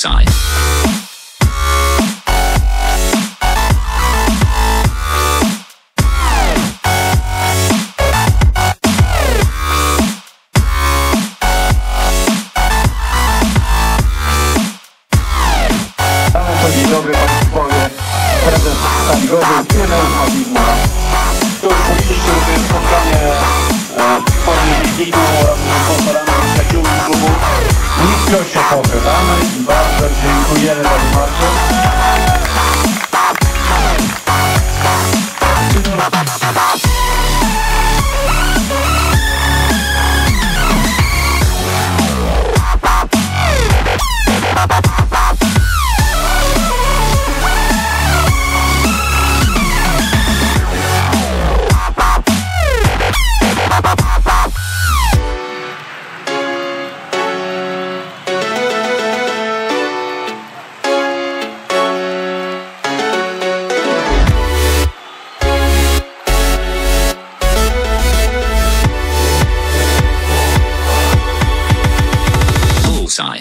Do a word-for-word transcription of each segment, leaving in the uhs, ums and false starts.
Bullseye. Dzień dobry Państwowie, prezes Stali Gorzów, trener Mazizma. To już mówiliście, że to jest spotkanie w formie pikniku oraz konferencji przyjaciółmi klubu. Nisko się pochylamy i bardzo dziękujemy za wsparcie. Bullseye.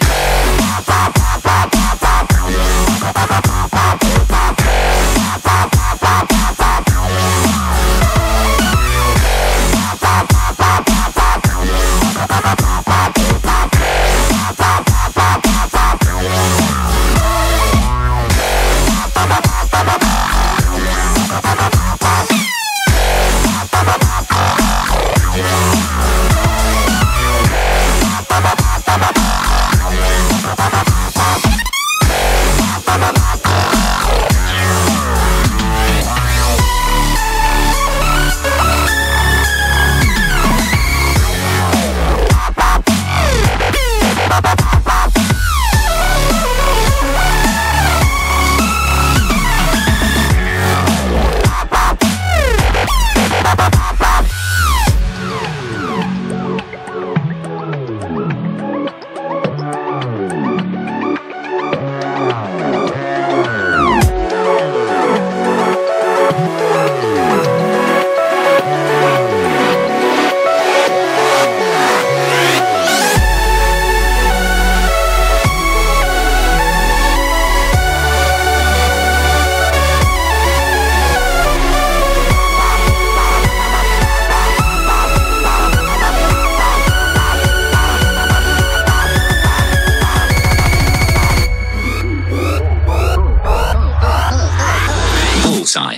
Bullseye.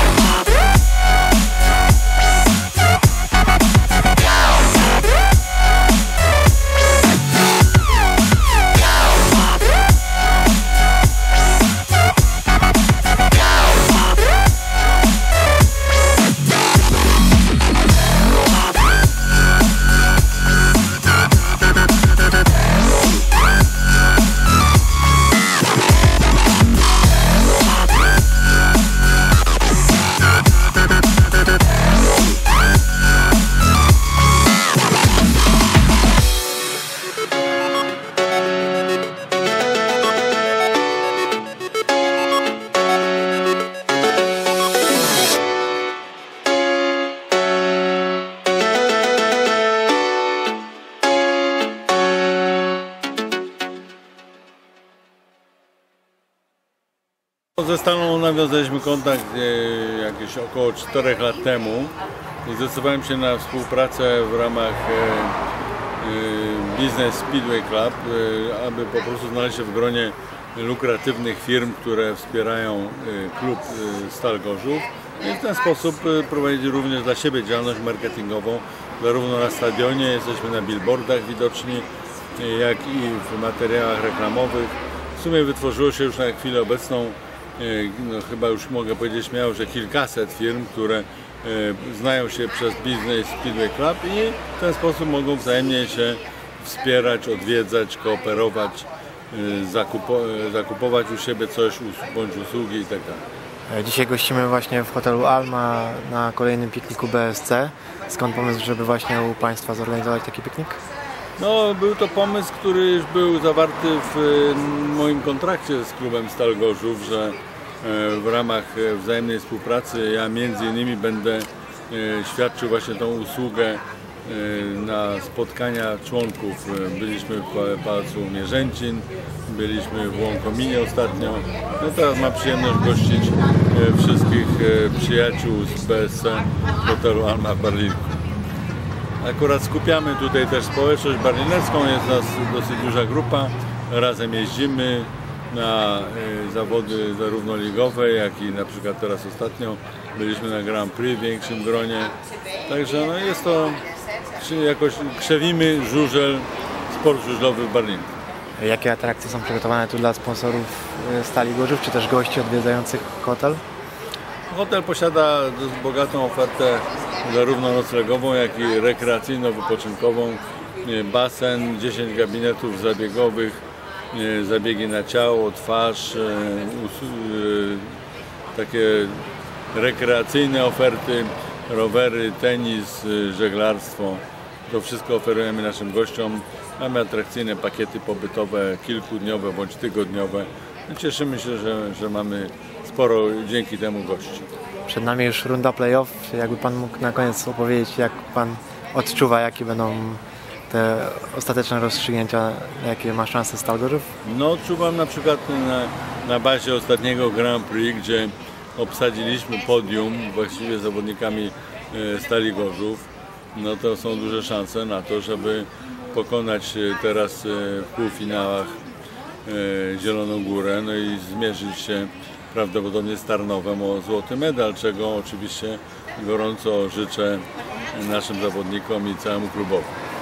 Ze Stalą nawiązaliśmy kontakt e, jakieś około czterech lat temu i zdecydowałem się na współpracę w ramach e, e, Business Speedway Club, e, aby po prostu znaleźć się w gronie lukratywnych firm, które wspierają e, klub e, Stal Gorzów i w ten sposób e, prowadzić również dla siebie działalność marketingową, zarówno na stadionie, jesteśmy na billboardach widoczni, e, jak i w materiałach reklamowych. W sumie wytworzyło się już na chwilę obecną, no, chyba już mogę powiedzieć śmiało, że kilkaset firm, które e, znają się przez Business Speedway Club i w ten sposób mogą wzajemnie się wspierać, odwiedzać, kooperować, e, zakupo, zakupować u siebie coś bądź usługi i tak dalej. Dzisiaj gościmy właśnie w hotelu Alma na kolejnym pikniku B S C. Skąd pomysł, żeby właśnie u Państwa zorganizować taki piknik? No, był to pomysł, który już był zawarty w moim kontrakcie z klubem Stal Gorzów, że w ramach wzajemnej współpracy ja między innymi będę świadczył właśnie tą usługę na spotkania członków. Byliśmy w Pałacu Mierzęcin, byliśmy w Łąkominie ostatnio. No teraz mam przyjemność gościć wszystkich przyjaciół z B S C hotelu Alma w Berlinku. Akurat skupiamy tutaj też społeczność berlinecką, jest nas dosyć duża grupa. Razem jeździmy na zawody zarówno ligowe, jak i na przykład teraz ostatnio byliśmy na Grand Prix w większym gronie. Także no jest to, jakoś krzewimy żużel, sport żużlowy w Berlinku. Jakie atrakcje są przygotowane tu dla sponsorów Stali Gorzów, czy też gości odwiedzających hotel? Hotel posiada dość bogatą ofertę zarówno noclegową, jak i rekreacyjno-wypoczynkową. Basen, dziesięć gabinetów zabiegowych, zabiegi na ciało, twarz, takie rekreacyjne oferty, rowery, tenis, żeglarstwo. To wszystko oferujemy naszym gościom. Mamy atrakcyjne pakiety pobytowe, kilkudniowe bądź tygodniowe. Cieszymy się, że, że mamy sporo dzięki temu gości. Przed nami już runda play-off. Jakby Pan mógł na koniec opowiedzieć, jak Pan odczuwa, jakie będą te ostateczne rozstrzygnięcia, jakie ma szanse Stal Gorzów? No odczuwam na przykład na, na bazie ostatniego Grand Prix, gdzie obsadziliśmy podium właściwie zawodnikami Stali Gorzów. No to są duże szanse na to, żeby pokonać teraz w półfinałach Zieloną Górę, no i zmierzyć się prawdopodobnie z Tarnowem o złoty medal, czego oczywiście gorąco życzę naszym zawodnikom i całemu klubowi.